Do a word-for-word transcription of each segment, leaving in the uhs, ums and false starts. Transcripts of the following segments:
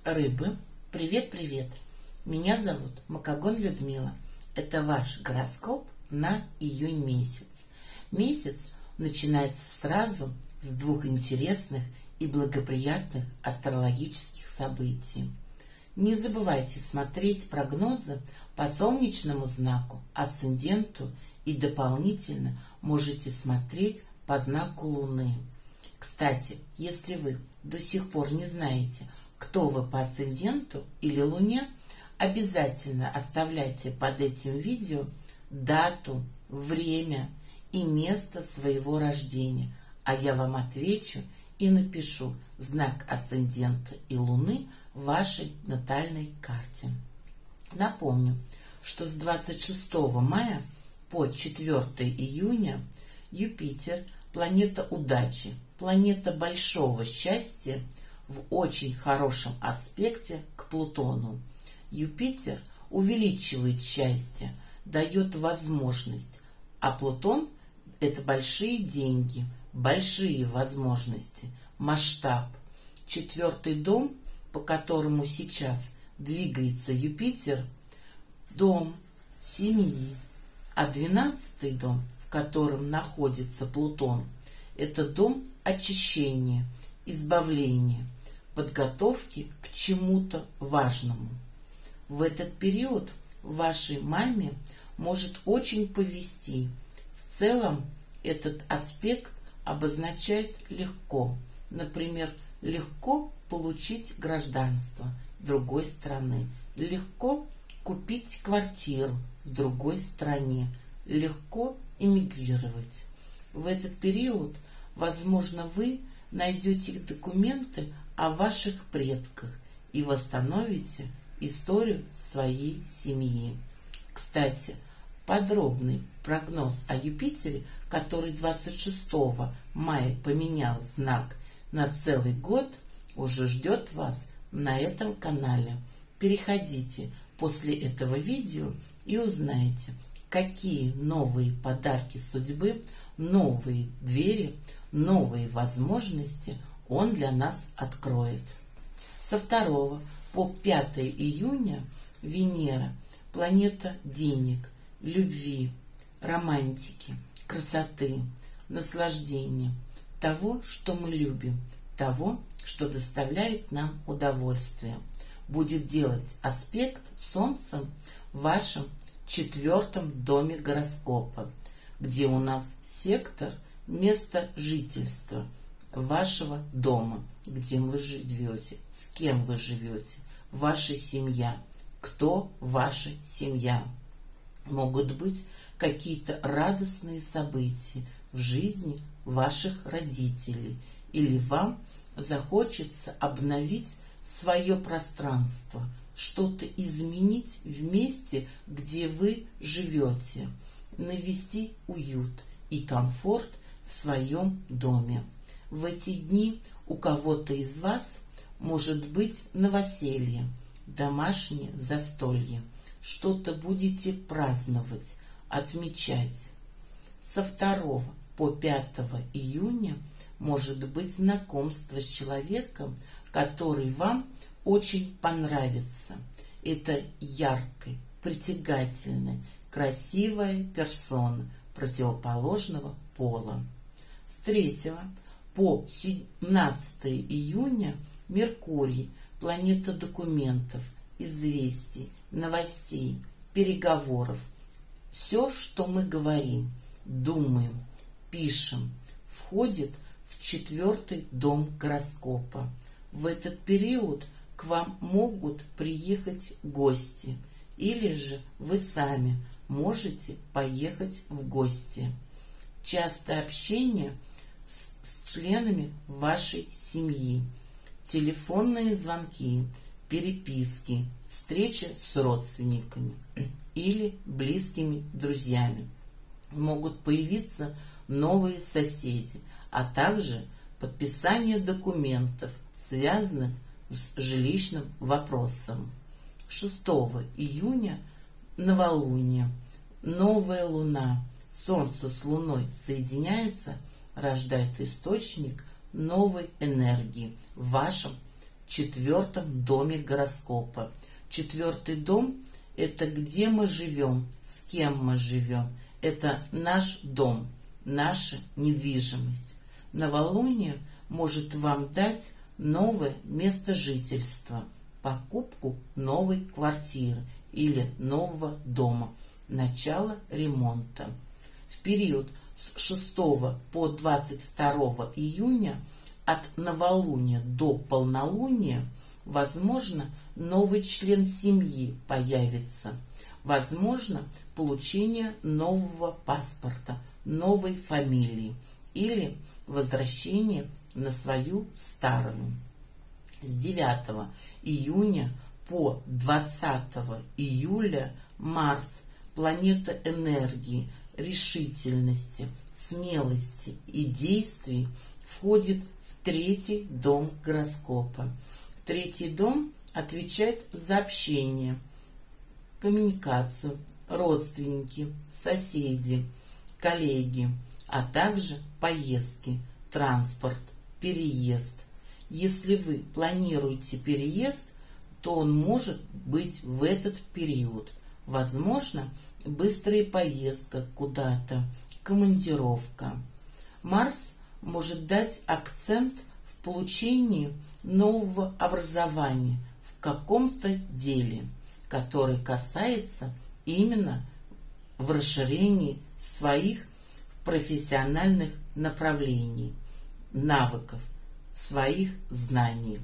Рыбы, привет-привет! Меня зовут Макогон Людмила. Это ваш гороскоп на июнь месяц. Месяц начинается сразу с двух интересных и благоприятных астрологических событий. Не забывайте смотреть прогнозы по солнечному знаку, асценденту и дополнительно можете смотреть по знаку Луны. Кстати, если вы до сих пор не знаете, кто вы по асценденту или Луне, обязательно оставляйте под этим видео дату, время и место своего рождения, а я вам отвечу и напишу знак асцендента и Луны в вашей натальной карте. Напомню, что с двадцать шестого мая по четвёртое июня Юпитер, планета удачи, планета большого счастья, в очень хорошем аспекте к Плутону. Юпитер увеличивает счастье, дает возможность, а Плутон – это большие деньги, большие возможности, масштаб. Четвертый дом, по которому сейчас двигается Юпитер, дом семьи, а двенадцатый дом, в котором находится Плутон, это дом очищения, избавления, подготовки к чему-то важному. В этот период вашей маме может очень повезти. В целом этот аспект обозначает легко. Например, легко получить гражданство другой страны, легко купить квартиру в другой стране, легко эмигрировать. В этот период, возможно, вы найдете документы о ваших предках и восстановите историю своей семьи. Кстати, подробный прогноз о Юпитере, который двадцать шестого мая поменял знак на целый год, уже ждет вас на этом канале. Переходите после этого видео и узнайте, какие новые подарки судьбы, новые двери, новые возможности он для нас откроет. Со второго по пятое июня Венера, планета денег, любви, романтики, красоты, наслаждения, того, что мы любим, того, что доставляет нам удовольствие, будет делать аспект с Солнцем в вашем четвертом доме гороскопа, где у нас сектор место жительства вашего дома, где вы живете, с кем вы живете, ваша семья, кто ваша семья. Могут быть какие-то радостные события в жизни ваших родителей, или вам захочется обновить свое пространство, что-то изменить в месте, где вы живете, навести уют и комфорт в своем доме. В эти дни у кого-то из вас может быть новоселье, домашнее застолье, что-то будете праздновать, отмечать. Со второго по пятое июня может быть знакомство с человеком, который вам очень понравится. Это яркая, притягательная, красивая персона противоположного пола. С третьего по семнадцатое июня Меркурий, планета документов, известий, новостей, переговоров. Все, что мы говорим, думаем, пишем, входит в четвертый дом гороскопа. В этот период к вам могут приехать гости, или же вы сами можете поехать в гости. Частое общение с, с членами вашей семьи, телефонные звонки, переписки, встречи с родственниками или близкими друзьями. Могут появиться новые соседи, а также подписание документов, связанных с жилищным вопросом. шестого июня новолуние, новая луна, Солнце с Луной соединяются, рождает источник новой энергии в вашем четвертом доме гороскопа. Четвертый дом – это где мы живем, с кем мы живем. Это наш дом, наша недвижимость. Новолуние может вам дать новое место жительства, покупку новой квартиры или нового дома, начало ремонта. В период с шестого по двадцать второго июня от новолуния до полнолуния, возможно, новый член семьи появится, возможно, получение нового паспорта, новой фамилии или возвращение на свою старую. С девятого июня по двадцатого июля Марс, планета энергии, решительности, смелости и действий, входит в третий дом гороскопа. Третий дом отвечает за общение, коммуникацию, родственники, соседи, коллеги, а также поездки, транспорт, переезд. Если вы планируете переезд, то он может быть в этот период. Возможно, быстрая поездка куда-то, командировка. Марс может дать акцент в получении нового образования в каком-то деле, который касается именно в расширении своих профессиональных направлений, навыков, своих знаний.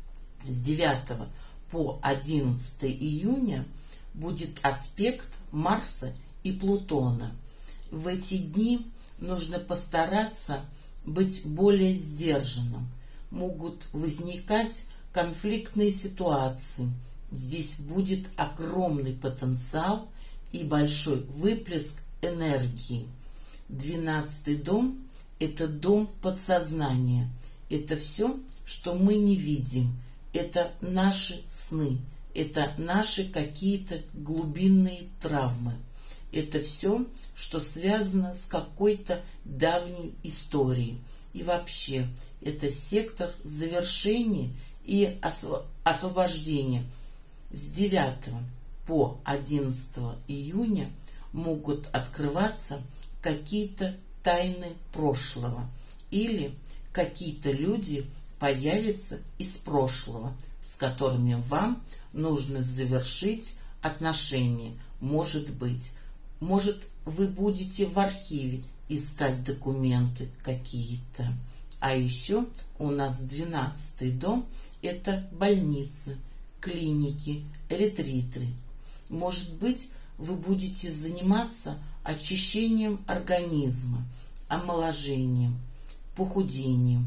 С девятого по одиннадцатое июня будет аспект Марса и Плутона. В эти дни нужно постараться быть более сдержанным. Могут возникать конфликтные ситуации. Здесь будет огромный потенциал и большой выплеск энергии. Двенадцатый дом – это дом подсознания. Это все, что мы не видим. Это наши сны. Это наши какие-то глубинные травмы. Это все, что связано с какой-то давней историей. И вообще, это сектор завершения и освобождения. С девятого по одиннадцатое июня могут открываться какие-то тайны прошлого, или какие-то люди появятся из прошлого, с которыми вам нужно завершить отношения. Может быть, может, вы будете в архиве искать документы какие-то. А еще у нас двенадцатый дом – это больницы, клиники, ретриты. Может быть, вы будете заниматься очищением организма, омоложением, похудением.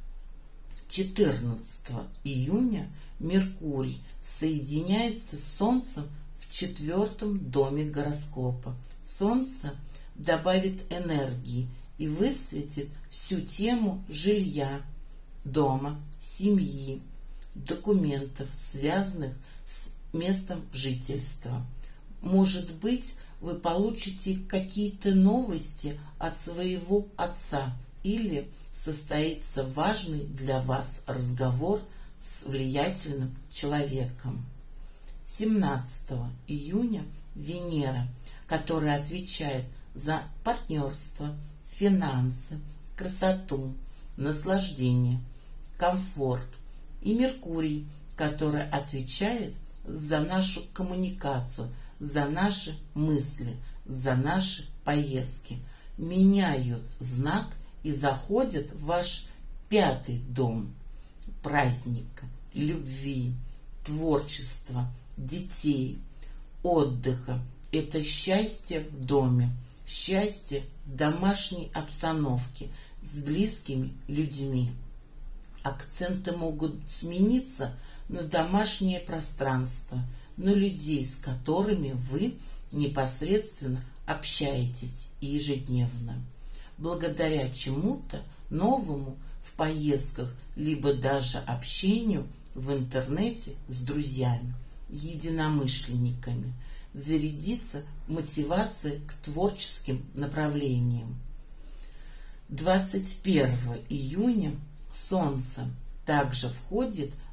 четырнадцатого июня Меркурий соединяется с Солнцем в четвертом доме гороскопа. Солнце добавит энергии и высветит всю тему жилья, дома, семьи, документов, связанных с местом жительства. Может быть, вы получите какие-то новости от своего отца или состоится важный для вас разговор с влиятельным человеком. семнадцатого июня Венера, которая отвечает за партнерство, финансы, красоту, наслаждение, комфорт, и Меркурий, который отвечает за нашу коммуникацию, за наши мысли, за наши поездки, меняют знак и заходят в ваш пятый дом праздника, любви, творчества, детей, отдыха. Это счастье в доме, счастье в домашней обстановке с близкими людьми. Акценты могут смениться на домашнее пространство, на людей, с которыми вы непосредственно общаетесь ежедневно. Благодаря чему-то новому в поездках, либо даже общению в интернете с друзьями, единомышленниками, зарядиться мотивацией к творческим направлениям. двадцать первого июня Солнце также входит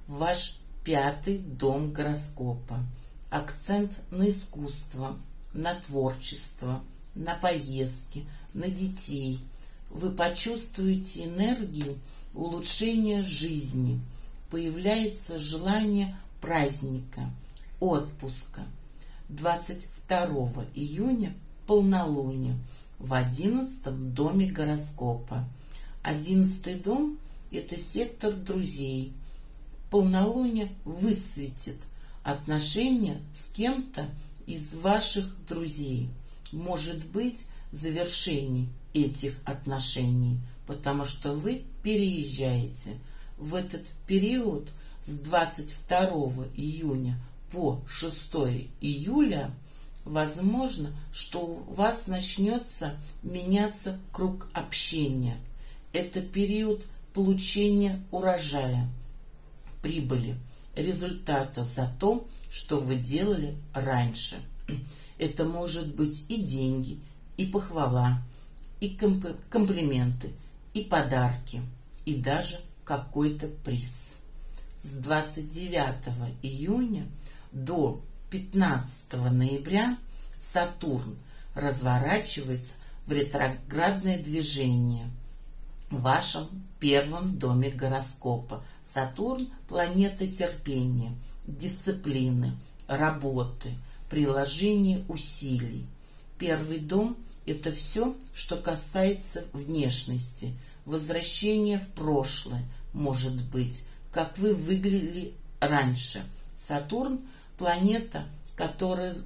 в ваш пятый дом гороскопа. Акцент на искусство, на творчество, на поездки, на детей. Вы почувствуете энергию улучшения жизни. Появляется желание праздника, отпуска. двадцать второго июня полнолуние в одиннадцатом доме гороскопа. Одиннадцатый дом – это сектор друзей. Полнолуние высветит отношения с кем-то из ваших друзей. Может быть, завершение этих отношений, потому что вы переезжаете. В этот период с двадцать второго июня по шестого июля возможно, что у вас начнется меняться круг общения. Это период получения урожая, прибыли, результата за то, что вы делали раньше. Это может быть и деньги, и похвала, и комп- комплименты, и подарки, и даже какой-то приз. С двадцать девятого июня до пятнадцатого ноября Сатурн разворачивается в ретроградное движение в вашем первом доме гороскопа. Сатурн – планета терпения, дисциплины, работы, приложения усилий. Первый дом – это все, что касается внешности, возвращение в прошлое, может быть, как вы выглядели раньше. Сатурн – планета, которая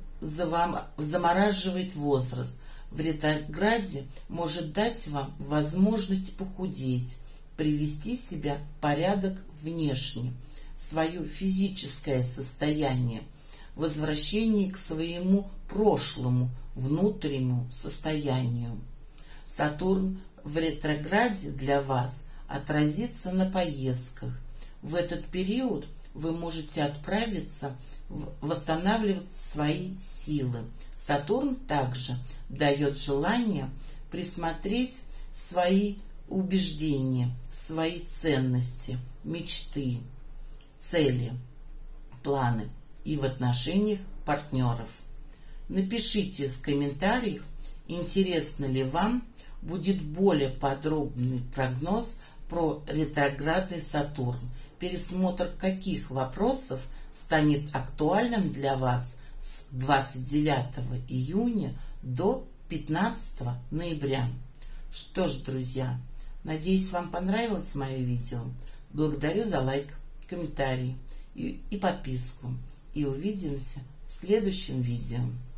замораживает возраст. В ретрограде может дать вам возможность похудеть, привести себя в порядок внешне, свое физическое состояние, возвращение к своему прошлому внутреннему состоянию. Сатурн в ретрограде для вас отразится на поездках. В этот период вы можете отправиться восстанавливать свои силы. Сатурн также дает желание присмотреть свои убеждения, свои ценности, мечты, цели, планы и в отношениях партнеров. Напишите в комментариях, интересно ли вам будет более подробный прогноз про ретроградный Сатурн, пересмотр каких вопросов станет актуальным для вас с двадцать девятого июня до пятнадцатого ноября. Что ж, друзья, надеюсь, вам понравилось мое видео. Благодарю за лайк, комментарий и, и подписку. И увидимся в следующем видео.